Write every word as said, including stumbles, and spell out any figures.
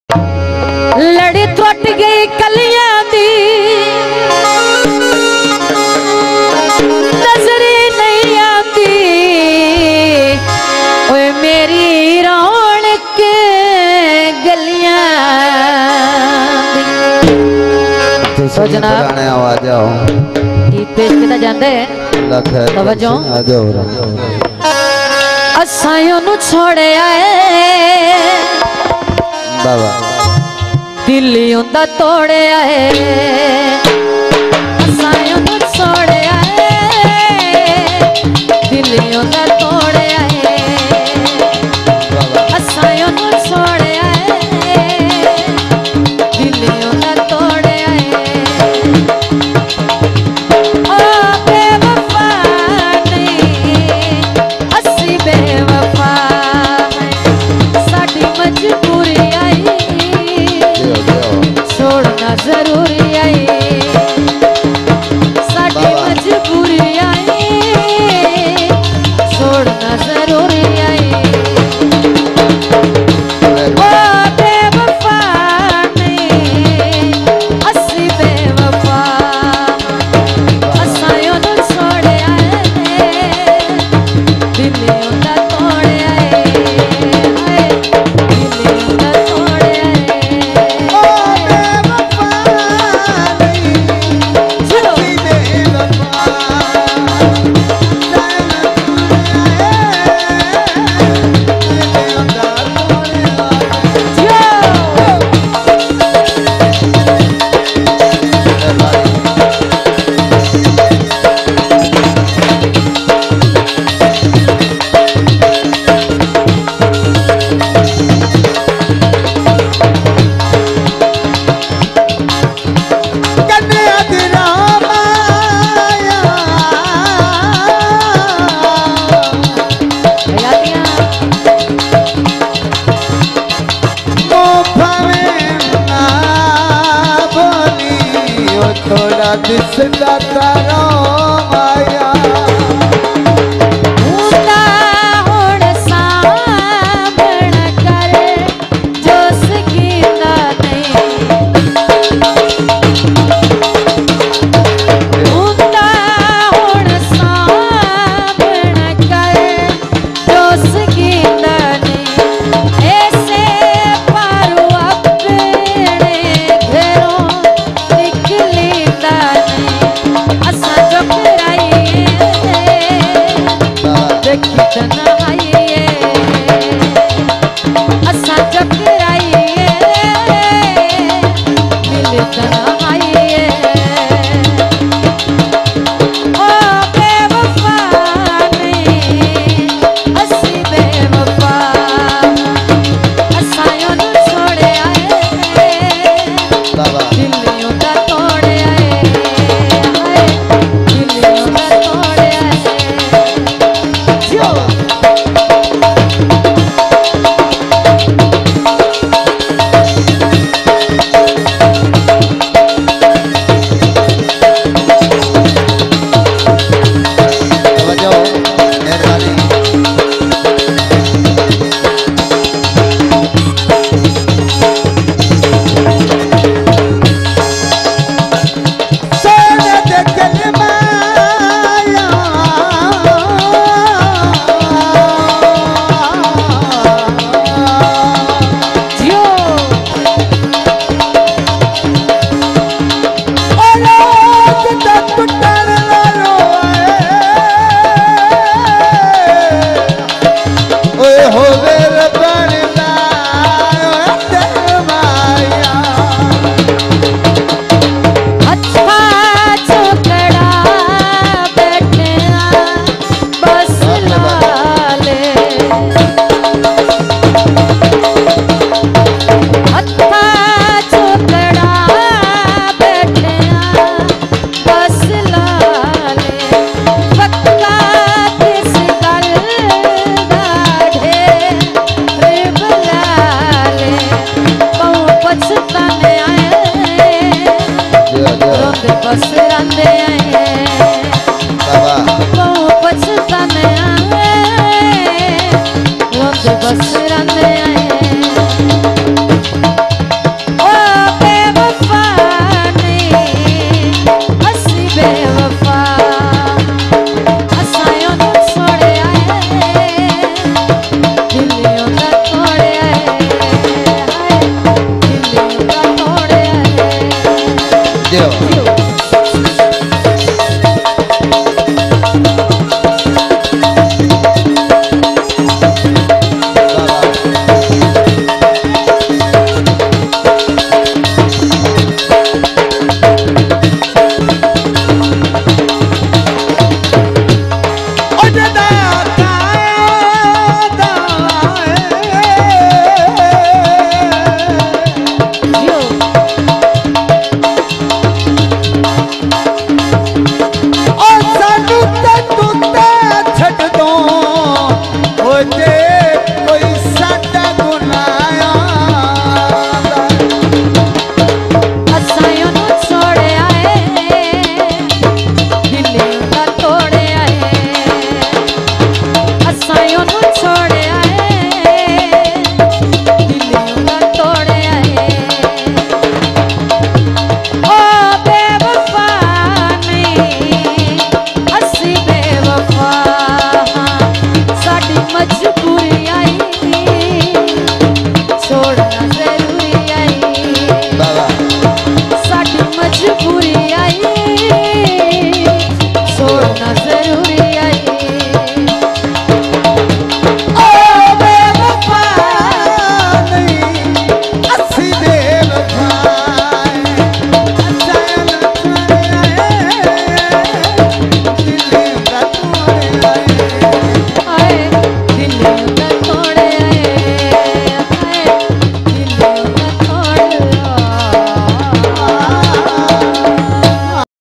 लड़ी टुट गई कलियां दी नजरी नहीं आती ओए मेरी रौनक गलियां तो जनाब आवाज आओ गीत पेश किया जाता है तवज्जो असां नु छोड़े आए बाबा दिल्ली उंदा तोड़े आए असां नु छोड़े आए दिल्ली उंदा तोड़े आए असां नु छोड़े आए दिल्ली उंदा तोड़े आए ओ बेवफा नहीं असी बेवफा साडी मजबूरी आई छोड़ना जरूरी आई साडी मजबूरी आई छोड़ना जरूरी आई ओ बेवफा नहीं असी बेवफा असां नु छोड़े आए दिल्ली उंदा तोड़े आए दिल्ली उंदा तोड़े आए थोड़ा दिसदा तारो माया उंदा हुण सामण कर जो सकींदा नहीं उंदा हुण सामण कर जो सकींदा नहीं ऐसे पारू अपने घरों निकलींदा असां जो कराइए देखी तन्हाइए असां जो कराइए मिल तन्हाइए ओ बेवफा नहीं असी बेवफा असां नु छोड़े आए दिल्ली उंदा तोड़े आए दिल्ली उंदा तोड़े आए जो बस रंदे आए जय हो।